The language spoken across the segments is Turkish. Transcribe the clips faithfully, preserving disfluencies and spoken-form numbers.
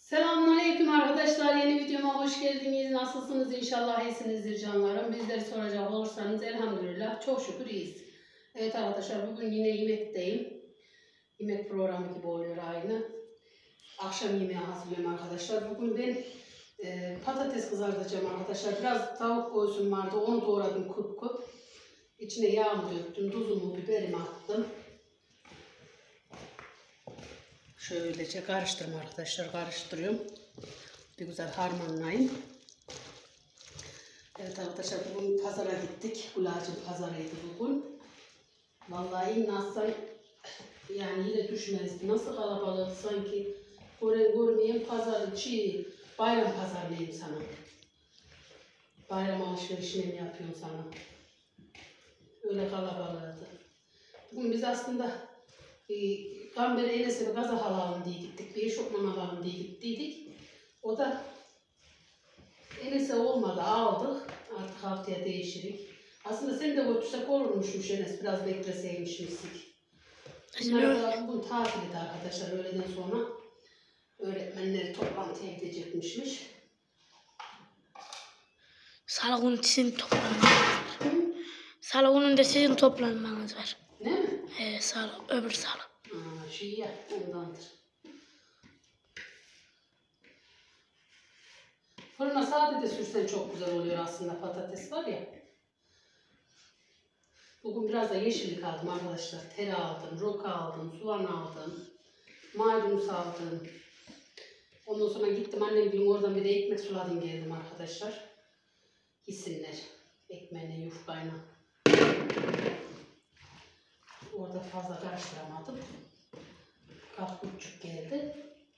Selamünaleyküm arkadaşlar. Yeni videoma hoş geldiniz. Nasılsınız? İnşallah iyisinizdir canlarım. Bizleri soracak olursanız elhamdülillah çok şükür iyiyiz. Evet arkadaşlar, bugün yine yemekteyim. Yemek programı gibi oluyor aynı. Akşam yemeği hazırlıyorum arkadaşlar. Bugün ben e, patates kızartacağım arkadaşlar. Biraz tavuk göğsüm vardı. Onu doğradım küp küp. İçine yağımı döktüm. Tuzumu, biberimi attım. Şöylece karıştırma arkadaşlar, karıştırıyorum. Bir güzel harmanlayayım. Evet arkadaşlar, bugün pazara gittik. Gülacım pazarıydı bugün. Vallahi nasıl yani yine düşmezdi. Nasıl kalabalık sanki. Gören görmeyen pazarı çiğ. Bayram pazarlayayım sana. Bayram alışverişini mi yapıyorum sana? Öyle kalabalıktı. Bugün biz aslında e, Gamber Enes'e bir gaza alalım diye gittik. Bir eşofman alalım diye gittiydik. O da Enes'e olmadı, aldık. Artık haftaya değişirik. Aslında sen de götürsek olurmuşmuş Enes. Biraz bekleseymişmişsik. Bunlar da bugün tatildi arkadaşlar. Öğleden sonra öğretmenleri toplantıya gidecekmişmiş. Salı günü sizin toplanmanız var. Salı gününde sizin toplanmanız var. Ne mi? He, salı, öbür salı. Aa, şey ya, ondandır. Fırına sade de sürsen çok güzel oluyor aslında, patates var ya. Bugün biraz da yeşillik aldım arkadaşlar. Tere aldım, roka aldım, soğan aldım, maydanoz aldım. Ondan sonra gittim annem gün oradan bir de ekmek suladım geldim arkadaşlar. Yesinler ekmeğine, yufkayla. Orada fazla karıştıramadım. Kap küçük geldi.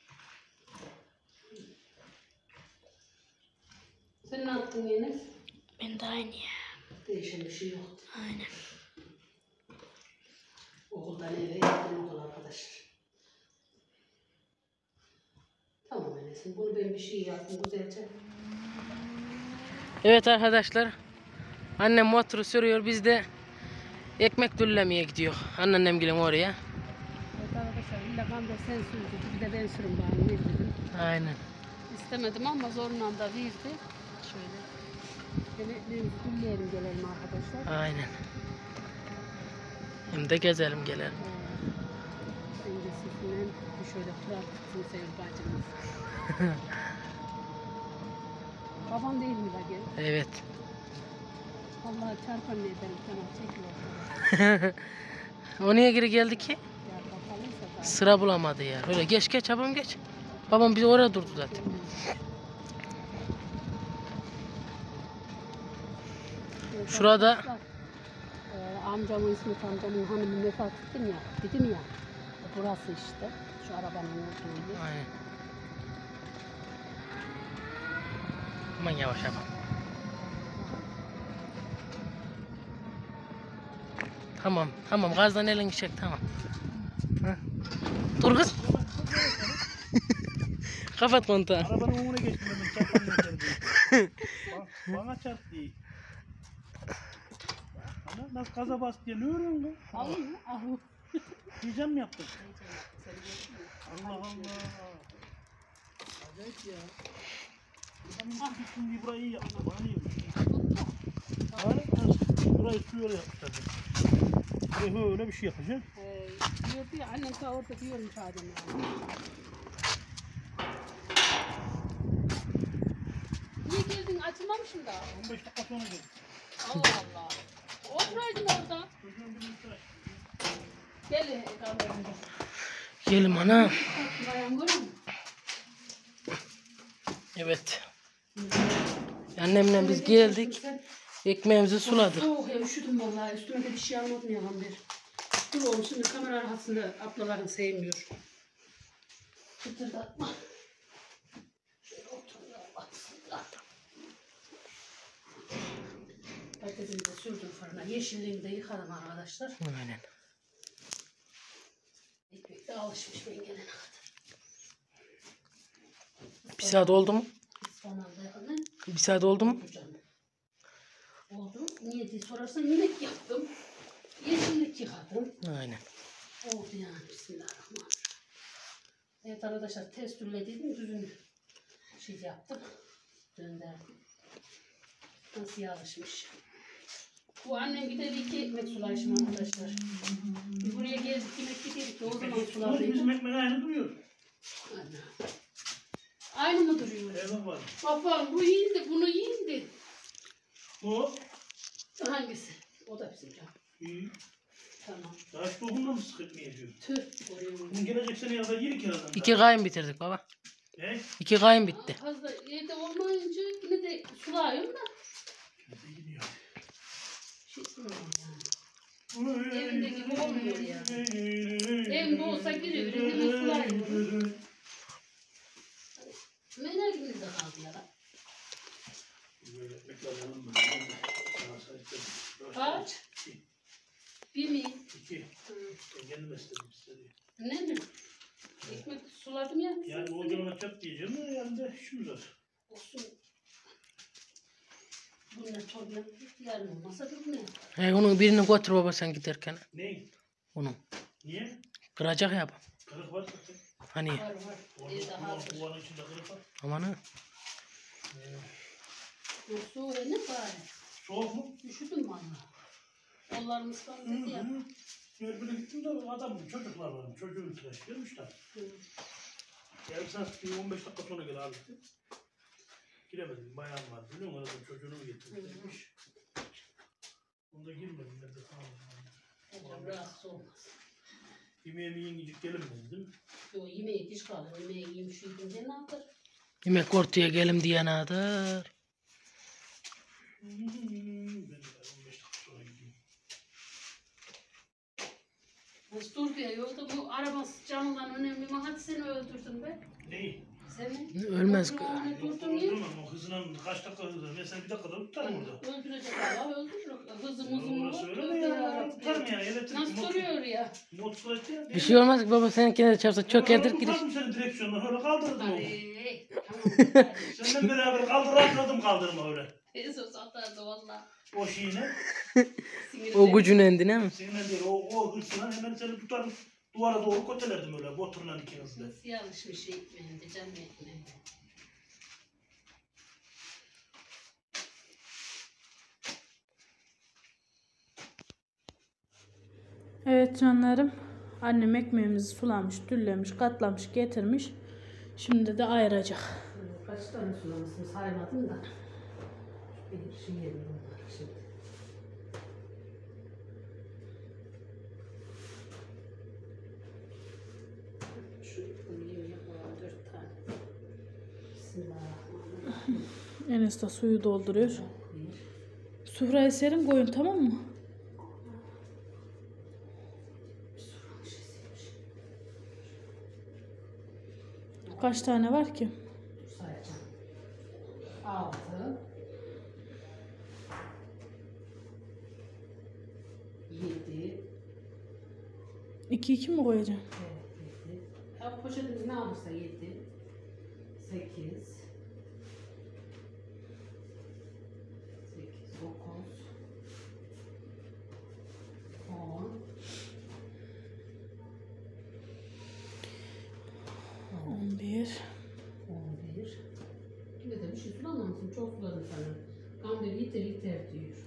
Sen ne yaptın Enes? Ben de aynı ya. Değişen bir şey yoktu. Aynen. Okuldan eve gittim okul arkadaşlar. Tamam Enes'im, bunu ben bir şey yaptım güzelce. Evet arkadaşlar, annem motoru sürüyor, biz de ekmek düllemeye gidiyor anneannemgilin oraya. Evet arkadaşlar, illa Gamber sen sürdü, bir de ben sürüm bari dedim. Aynen. İstemedim ama zorla da verdi. Şöyle. Yemeklerimizi dülleyelim gelelim arkadaşlar. Aynen. Hem de gezelim gelelim. Öncesinden bir şöyle kurar tutsun sevgili bacımız. Babam değil mi la gel? Evet. Vallahi çarpan ne ederim, tamam çekiyor. O niye geri geldi ki? Ya bakalımsa da. Sıra bulamadı ya. Öyle geç geç babam geç. Babam bizi oraya durdu zaten. Evet, Şurada e, amcamın İsmet amcamın hanımı vefat ettim ya, dedim ya. Burası işte. Şu arabanın olduğu yer. aynen. Aman yavaş yapalım. Tamam, tamam. Gazdan elini çek, tamam. Heh. Dur kız. Kapat kontağı. Arabanın önüne geçtim ben çarpan yeter diye. Ba- Bana çarp diye. Ana nasıl gaza bas diye ne örüyorsun lan? Alayım mı? Ahu. Heyecan mı yaptın? Allah Allah. Acayip ya. Adamın bütün bir burayı iyi yaptı. Bana niye yapmışsın? Hayır, burayı su yolu yapmışlar. Buraya öyle bir şey yapacak. Ee, diyordu ya, annem ta orada diyormuş Adem yani. Niye geldin? Açılmamışım daha. on beş dakika sonra geldim. Allah Allah. Oturaydın orada. Gel kamerada. Gelim ana. Bayan görüyor musun? Evet. Annemle biz geldik. Ekmeğimizi suladık. Soğuk ya, üşüdüm vallahi. Üstüme de bir şey almadım bir. Dur oğlum, şimdi kamera arkasında ablaların sevmiyor. Kıtırdatma. Şöyle oturuyor. Patatesimi de sürdüm fırına. Yeşilliğimi de yıkadım arkadaşlar. Aynen. Ekmek de alışmış ben gelene kadar. Bir saat oldu mu? İspanağında yakın. Bir saat oldu mu? Oldu. Niye diye sorarsan yemek yaptım. Yeşillik yıkadım. Aynen. Oldu yani. Bismillahirrahmanirrahim. Evet arkadaşlar ters dürlediydim. Düzünü şey yaptım. Döndürdüm. Nasıl yağışmış. Bu annem giderdi iki ekmek sulayışım arkadaşlar. Biz buraya geldik yemek giderdik de o zaman Bizim sulardaydım. ekmek aynı duruyor. Ana. Aynı mı duruyor? Evet var. Babam bu iyiydi, bunu iyiydi. O. Hangisi? O da bizim can. İyi. Tamam. Daha şu tohumla mı sık etmeye diyor? Tüh. Oraya vurdu. Bunun gelecek sene yazar yeni kiradan. İki kayın bitirdik baba. Ne? İki kayın bitti. Fazla evde olmayınca yine de sulayıyorum da. Kendisi gidiyor. Şey bilmiyorum yani. Evinde gibi olmuyor ya. Evde olsa giriyor, hemen sulayıyorum. Mener gibi de kaldı ya da. Böyle ekmekler yanım var. Sana sahiplerim. Kaç? Bir mi? İki. Hı. Ben kendim istedim istedim. Ne mi? Ekmek suladım ya. Yani o canıma çöp diyeceğim ama yani de işimiz var. Olsun. Bunlar torba yarın olmasa da ne? He, onun birini götür baba sen giderken. Ne? Onun. Niye? Kıracak ya baba. Kırık var zaten. Hani Var var. Evde hazır. Kovanın içinde kırık var. aman ha. Bu soğuğu ne bari? Soğuk mu? Üşüdüm valla. Kollarım ıslandı ya. Birbirine gittim de adam çocuklar var. Çocuğun tıraş gelmişler. Yarım saat bir on beş dakika sonra gel abi. Giremedim. Bayan var. Biliyor musun? Arada çocuğunu mu getirmiş? Onda girmedim. Ben de tamam. Hocam rahatsız olmaz. Yemeğimi yengecik gelemez değil mi? Yo yemeğe diş kalır. Yemeğe yiyeyim şu yiyince ne yapar? Yemek ortaya gelim diyen adır. Ben de on beş dakika sonra gideyim. Nasıl dur diye yolda bu araba canından önemli mi? Hadi seni öldürdün be. Neyi? Seni. Ölmez. Öldürme, durdun ya. Öldürmem. O hızına kaç dakika hızlı? Mesela bir dakikada tutarım orada. Öldürecek Allah öldürür. Hızım hızım Orası olur. öyle mi ya? Tutarım yani. Elektrik Nasıl motor- duruyor ya? motosiklet ya. Bir şey olmaz ki baba senin kendine çarpsa çökerdir gider. Tutarım seni direksiyondan öyle kaldırırdım onu. Ay, tamam. Seninle beraber kaldırakladım kaldırma öyle. Esos atardı valla. O şeyine. O gücün endine mi? Seninle değil o, o hırsına hemen seni tutarım. Duvara doğru kotelerdim öyle motorla ikiniz de. Nasıl yanlış bir şey etmeyince canım etmeyince. Evet canlarım. Annem ekmeğimizi sulamış, düllemiş, katlamış, getirmiş. Şimdi de ayıracak. Kaç tane sulamışsın saymadım da. Bir şey yedim bunlar şimdi. Şu yemeğe koyalım dört tane. Bismillahirrahmanirrahim. Enes de suyu dolduruyor. Bir. Sufrayı serin koyun, tamam mı? Kaç tane var ki? Sayacağım. Altı. Yedi. İki iki mi koyacağım? Evet, yedi. Ya poşetimiz ne alırsa yedi. Sekiz. Sekiz, dokuz. On. On bir. On bir. Yine de bir şey sulamamışsın. Çok suladım sana. Gamber yeter yeter diyor.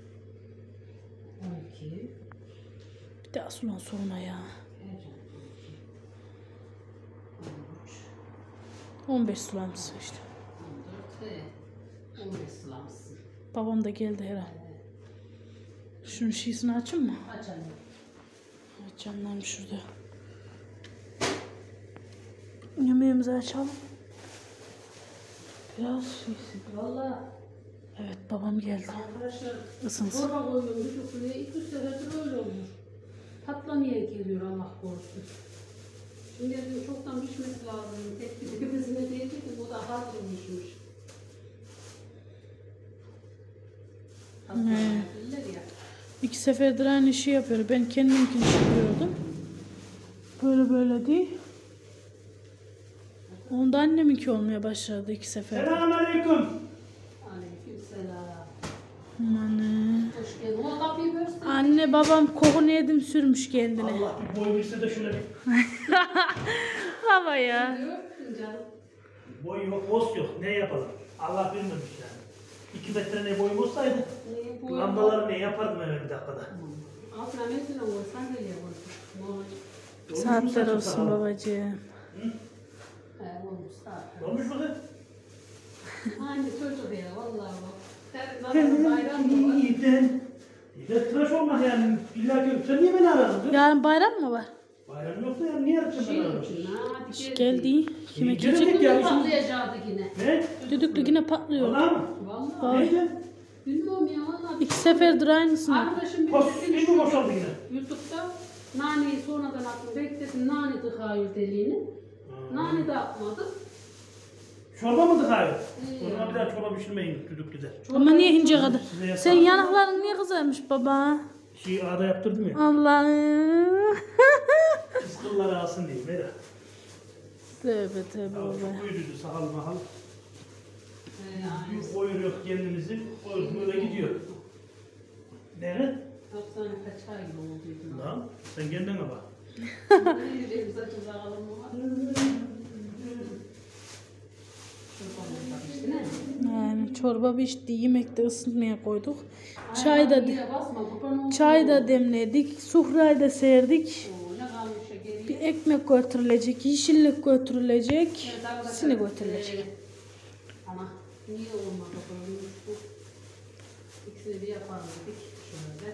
On iki. Bir daha sulan sonra ya. Ercan on iki. On üç. On beş sulamışsın işte. On dört ve on beş sulamışsın. Babam da geldi herhalde. Şunun şişini açayım mı? Aç anne. Evet canlarım şurada. Yemeğimizi açalım. Biraz şişsin. Valla Evet babam geldi. arkadaşlar Isınsın. çorba koyuyorum çocukluğuna. İlk üç seferdir öyle oluyor. Patlamaya geliyor Allah korusun. Şimdi dedim çoktan pişmesi lazım. Tek bir tepesine değdi ki bu da hazırmışmış. Patlamaya gelirler ya. İki seferdir aynı işi yapıyor. Ben kendimkini yapıyordum. Böyle böyle değil. Onda anneminki olmaya başladı iki sefer. Selamünaleyküm. Aleykümselam. Anne. Hoş geldin. O kapıyı versin. Anne babam kokunu yedim sürmüş kendine. Allah bir boy bilse de şöyle bir. havaya. Öptün canım. Boy yok, boz yok. Ne yapalım? Allah bilmemiş yani. İki metre ne boyum olsaydı, Ne bu? lambaları ne yapardım hemen bir dakikada. Altına mesela olsan da yapalım. Ne olur. Saatler olsun babacığım. He olmuş saat. Olmuş mu kız? Aynı çocuk ya vallahi bak. Sen zaten bayram mı var? İyi de. İyi de tıraş olmaz yani. İlla ki sen niye beni aradın kız? Yarın bayram mı var? Bayram yoksa yani niye arayacağım ben Şey aradın? için ha, hadi Şş, gel. geldi. Kime İyi, gelecek? gelecek ya. işin- Patlayacaktı yine. Ne? Düdüklü yine patlıyor. Vallahi mı? Vallahi. Neydi? Bilmiyorum ya vallahi. İki seferdir aynısını. Arkadaşım bir Pos, sesini kim mi boşaldı yine? YouTube'da naneyi sonradan attım. Bekledim nane tıkayır deliğini. Nane de atmadı. Çorba mı tıkayır? İyi. O zaman bir daha çorba pişirmeyin düdüklüde. Ama niye ince kadar? Size yasak. Sen yanakların niye kızarmış baba? Şey ağda yaptırdım ya. Allah'ım. Kız kılları alsın diye. Mera. Tövbe tövbe Ya baba. çok uyuduydu sahal mahal. Ee, yani. Bir koyuyor kendimizi. Koyuyor böyle gidiyor. Nere? Baksana kaç ay oldu. Lan sen kendine bak. Benim saçım sağlam mı var? İşte ne? Yani çorba pişti, yemek de ısıtmaya koyduk. Çay da Ayağına yere basma, kurban olsun. çay da demledik, sufrayı da serdik. Oo, ne kalmış ya geriye? Bir ekmek götürülecek, yeşillik götürülecek, Evet, arkadaşlar, sini götürülecek. e, Ama niye olmadı böyle bu? İkisini bir yapalım dedik. Şöyle.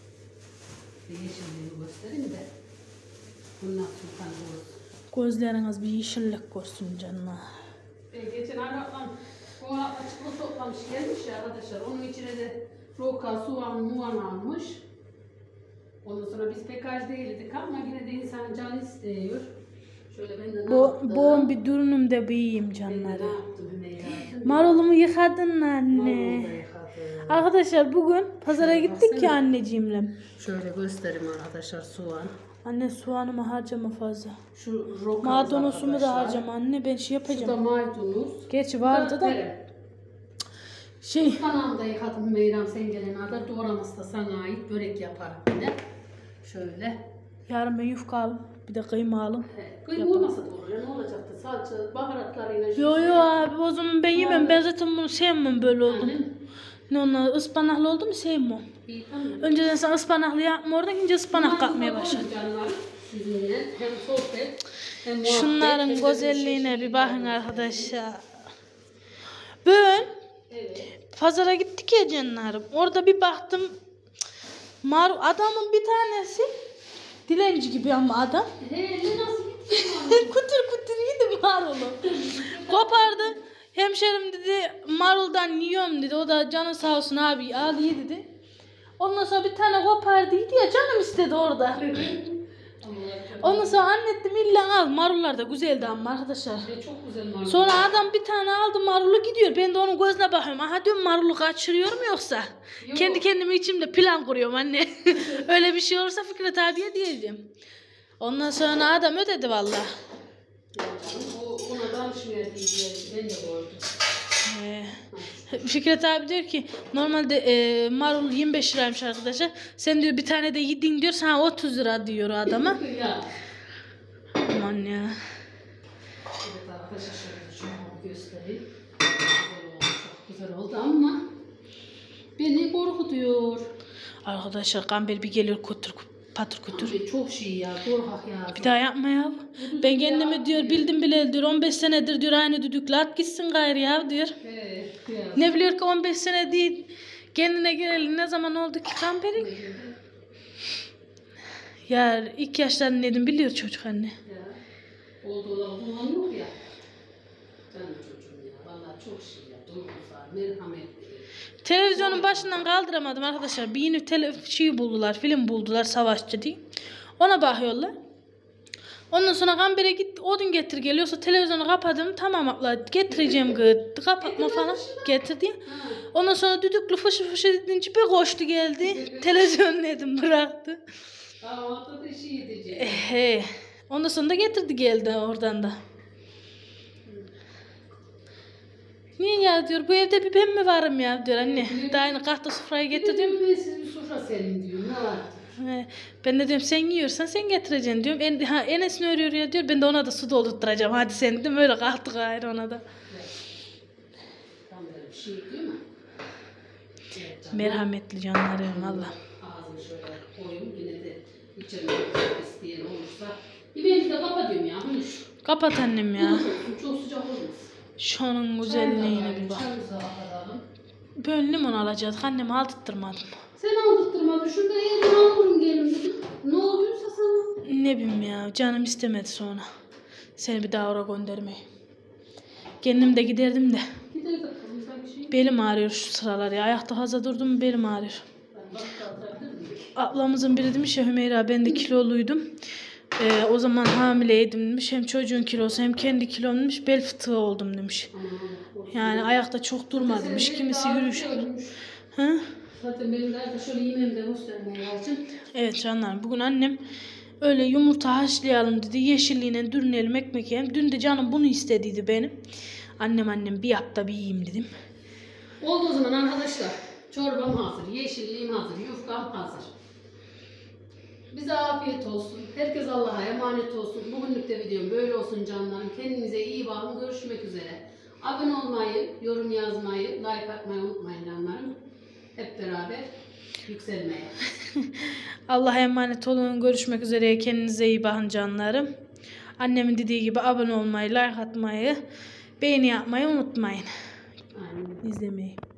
Bir yeşilliğini göstereyim de. Bundan sultan olsun. Gözleriniz bir yeşillik görsün canına. E, geçen Arap'tan o Arap'tan çikolata toplamış gelmiş ya arkadaşlar. Onun içine de roka, soğan, muan almış. Ondan sonra biz pek aç değildik ama yine de insan canı istiyor. Şöyle ben de ne Bu, yaptım? boğum bir dürünüm de büyüyeyim Ben de canları. ne yaptım Hümeyra? Marulumu yıkadın mı Marulu anne? da yıkadım. Arkadaşlar bugün pazara Şöyle gittik baksana. ya anneciğimle. Şöyle göstereyim arkadaşlar soğan. Anne soğanımı harcama fazla. Şu roka Maydanozumu da harcama anne, ben şey Şu da yapacağım. maydanoz. Gerçi vardı da şey Kanalda yıkadım Hümeyram sen gelene kadar. Doğraması da sana ait börek yaparım yine. Şöyle. yarın ben yufka alım, bir de kıyma alım. He, kıyma olmasa da olur ya ne olacaktı? Salça, baharatlarıyla. Yo yo abi o zaman ben yemem, ben zaten bunu sevmem böyle oldum. Ne onlar ıspanaklı oldu mu sevmem. İyi tamam. Önceden sen ıspanaklı yapma oradan ince ıspanak kalkmaya başladı. Canlar, sizinle hem sohbet hem muhabbet. Şunların hem de bir güzelliğine şey- bir bakın arkadaşlar. Ben Evet. pazara gittik ya canlarım. Orada bir baktım. Mar adamın bir tanesi dilenci gibi ama adam. He ne nasıl gitti? kutur kutur yedi marulu. Kopardı. Hemşerim dedi maruldan yiyorum dedi. O da canı sağ olsun abi al ye dedi. Ondan sonra bir tane kopardı yedi ya canım istedi orada. Ondan sonra anne dedim illa al, marullar da güzeldi ama arkadaşlar. He, çok güzel marul. Sonra adam bir tane aldı marulu gidiyor. Ben de onun gözüne bakıyorum. Aha diyorum marulu kaçırıyor mu yoksa? Yok. Kendi kendime içimde plan kuruyorum anne. Öyle bir şey olursa Fikret abiye diyeceğim. Ondan sonra adam ödedi valla. O ona danışmaya diye ben de gördüm. Ee, Fikret abi diyor ki normalde e, marul yirmi beş liraymış arkadaşlar. Sen diyor bir tane de yedin diyor, sana otuz lira diyor adama. Ya. Aman ya. Evet arkadaşlar şöyle şunu göstereyim. Güzel oldu, çok güzel oldu ama beni korkutuyor. Arkadaşlar Gamber bir geliyor kutur patır kutur. Abi çok şey ya, korkak ya. Bir daha yapma ya. Ben kendimi diyor bildim bile diyor on beş senedir diyor aynı düdükle at gitsin gayrı ya diyor. He, kıyas. Ne biliyor ki on beş sene değil. Kendine geleli ne zaman oldu ki Gamber'in? Ya ilk yaşlarını nedim biliyor çocuk anne. Ya. Oldu olan bulan yok ya. Canım çocuğum ya. Vallahi çok şey ya. Duygusal, merhametli. Televizyonun başından kaldıramadım arkadaşlar. Bir yeni tele şey buldular, film buldular Savaşçı diye. Ona bakıyorlar. Ondan sonra Gamber'e git odun getir geliyorsa televizyonu kapadım. Tamam abla getireceğim gıt. Kapatma falan getir diye. Ondan sonra düdüklü fışı fışı dedince bir koştu geldi. Televizyonu dedim bıraktı. Kahvaltıda da şey edeceğim. He. Ondan sonra da getirdi geldi oradan da. Niye ya diyor bu evde bir ben mi varım ya diyor anne. Daha yeni kahta sofrayı getirdim. Dedim ben size bir sofra serin diyor. Ne var? He, ben de diyorum sen yiyorsan sen getireceksin diyorum. En, ha, Enes ne örüyor ya diyor. Ben de ona da su doldurtturacağım. Hadi sen dedim. Öyle kalktık gayrı ona da. Tam böyle bir şey değil mi? Evet, canlar. Merhametli canlarım valla. Ağzını şöyle koyun. Yine de içirmek isteyen olursa. Biberimizi de kapatıyorum ya. Hunuş. Kapat annem ya. Çok sıcak olmaz. Şunun güzelliğine bir bak. Çayımızı alalım. Böyle limon alacağız. Annemi aldırtmadım. Sen aldırtmadın. Şurada yerden alırım gelin dedim. Ne oluyorsa sana. Ne bileyim ya. Canım istemedi sonra. Seni bir daha oraya göndermeyi. Kendim de giderdim de. Gidelim bakalım sanki şey. Belim ağrıyor şu sıralar ya. Ayakta fazla durdum mu belim ağrıyor. Ben bak kaldırabilir miyim? Ablamızın biri demiş ya Hümeyra ben de kiloluydum. Ee, o zaman hamileydim demiş. Hem çocuğun kilosu hem kendi kilom demiş. Bel fıtığı oldum demiş. Yani ayakta çok durma demiş. Kimisi yürüyüş. Hı? Zaten benim de şöyle yemeğimi de göstermeye lazım. Evet canlar bugün annem öyle yumurta haşlayalım dedi. Yeşilliğine dürünelim ekmek yiyelim. Dün de canım bunu istediydi benim. Annem annem bir yap da bir yiyeyim dedim. Oldu o zaman arkadaşlar. Çorbam hazır, yeşilliğim hazır, yufkam hazır. Bize afiyet olsun. Herkes Allah'a emanet olsun. Bugünlük de videom böyle olsun canlarım. Kendinize iyi bakın. Görüşmek üzere. Abone olmayı, yorum yazmayı, like atmayı unutmayın canlarım. Hep beraber yükselmeye. Allah'a emanet olun. Görüşmek üzere. Kendinize iyi bakın canlarım. Annemin dediği gibi abone olmayı, like atmayı, beğeni yapmayı unutmayın. Aynen. İzlemeyi.